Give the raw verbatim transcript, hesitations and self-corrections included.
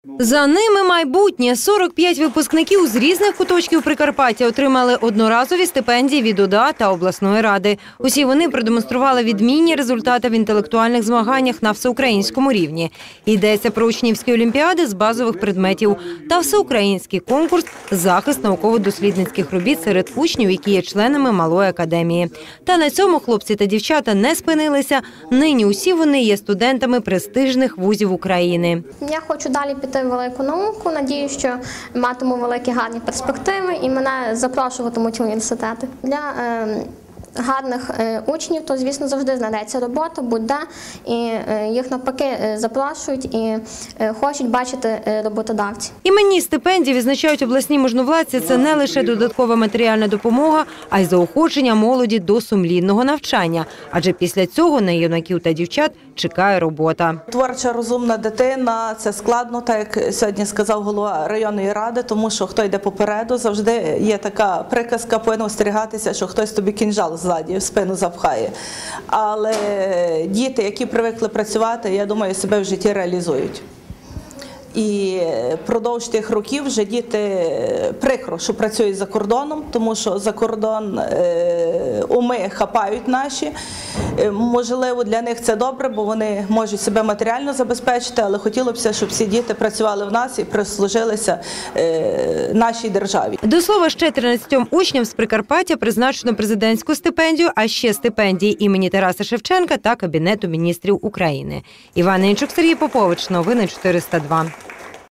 За ними майбутнє. сорок п'ять випускників з різних куточків Прикарпаття отримали одноразові стипендії від ОДА та обласної ради. Усі вони продемонстрували відмінні результати в інтелектуальних змаганнях на всеукраїнському рівні. Йдеться про учнівські олімпіади з базових предметів та всеукраїнський конкурс «Захист науково-дослідницьких робіт» серед учнів, які є членами Малої академії. Та на цьому хлопці та дівчата не спинилися. Нині усі вони є студентами престижних вузів України. Я хочу далі піти в велику науку, надію, що матиму великі гарні перспективи і мене запрошуватимуть в університети. Для е, гарних е, учнів, то, звісно, завжди знайдеться робота, будь-де, і е, їх навпаки е, запрошують і е, хочуть бачити е, роботодавці. Іменні стипендії, відзначають обласні можновладці, це не лише додаткова матеріальна допомога, а й заохочення молоді до сумлінного навчання. Адже після цього на юнаків та дівчат чекає робота. Творча, розумна дитина – це складно, так як сьогодні сказав голова районної ради, тому що хто йде попереду, завжди є така приказка, повинна остерігатися, що хтось тобі кінжал ззаді в спину запхає. Але діти, які привикли працювати, я думаю, себе в житті реалізують. І впродовж тих років вже діти прикро, що працюють за кордоном, тому що за кордон е, уми хапають наші. Е, можливо, для них це добре, бо вони можуть себе матеріально забезпечити, але хотілося б, щоб всі діти працювали в нас і прислужилися е, нашій державі. До слова, ще тринадцятьом учням з Прикарпаття призначено президентську стипендію, а ще стипендії імені Тараса Шевченка та Кабінету міністрів України. Іван Інчук, Сергій Попович. Новини чотириста два.